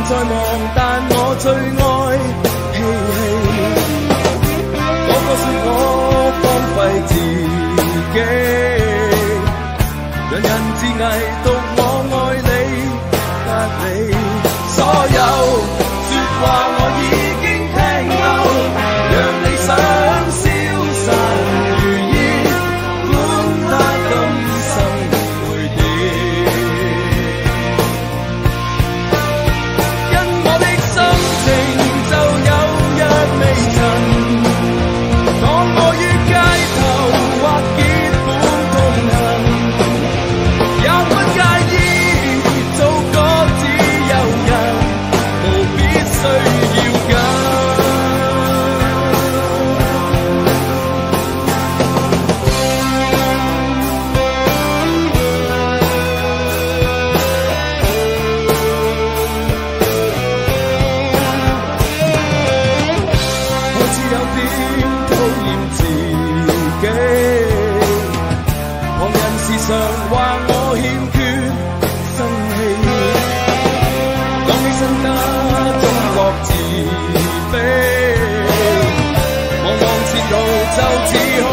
在忙，但我最愛嬉戲。個個說我荒廢自己，人人自危，獨我愛你不理。所有說話我已經聽夠，讓理想消散如煙，管他今生會點。因我的心情就有日微塵，當我於街頭或結伴同行，也不介意做個自由人，無必須要緊。我只有點討厭自己，旁人時常話我欠缺生氣，講起身家中覺自卑，望望前路就似